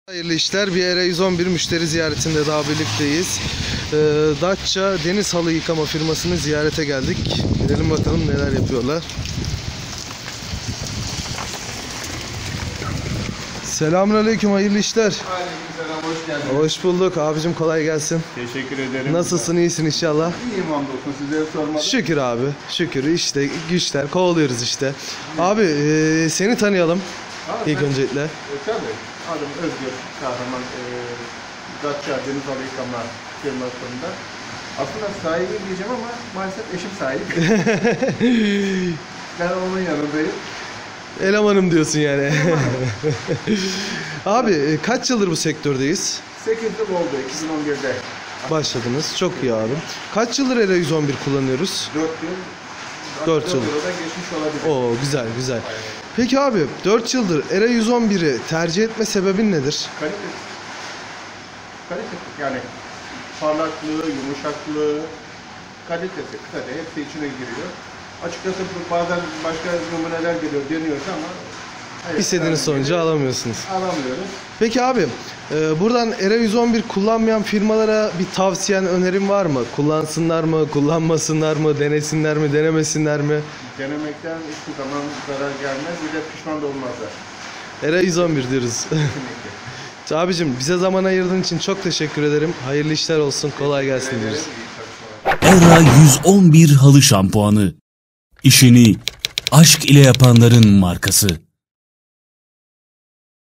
Hayırlı işler. Bir Era 111 müşteri ziyaretinde daha birlikteyiz. Dacia deniz halı yıkama firmasını ziyarete geldik. Gidelim bakalım neler yapıyorlar. Selamünaleyküm, hayırlı işler. Aleykümselam, hoş geldiniz. Hoş bulduk abicim, kolay gelsin. Teşekkür ederim. Nasılsın, iyisin inşallah? İyiyim hamdolsun, sizleri sormadım. Şükür abi, şükür, işte güçler kovalıyoruz işte. Abi seni tanıyalım ilk öncelikle. Tabii, adım Özgür Kahraman, Dacia Deniz Halı Yıkama firmasında. Aslında sahibi diyeceğim ama maalesef eşim sahip. Ben onun yanındayım. Elemanım diyorsun yani. Abi kaç yıldır bu sektördeyiz? 8 yıl oldu, 2011'de. Başladınız. Çok iyi abi. Kaç yıldır Era 111 kullanıyoruz? 4 yıl. 4 yıl. Yılda geçmiş olabilir. Oo, güzel güzel. Peki abi 4 yıldır Era 111'i tercih etme sebebin nedir? Kalite. Kalite yani parlaklığı, yumuşaklığı, kalitesi, kısaca hepsi içine giriyor. Açıkçası bazen başka numuneler geliyor, deniyoruz ama hayır, İstediğiniz sonucu alamıyorsunuz. alamıyoruz. Peki abi buradan Era 111 kullanmayan firmalara bir tavsiyen, önerin var mı? Kullansınlar mı, kullanmasınlar mı, denesinler mi, denemesinler mi? Denemekten hiçbir zaman zarar gelmez, bir de pişman da olmazlar. Era 111 diyoruz. Kesinlikle. Abicim bize zaman ayırdığın için çok teşekkür ederim. Hayırlı işler olsun, kolay gelsin diyoruz. İyi Era 111 halı şampuanı. İşini aşk ile yapanların markası.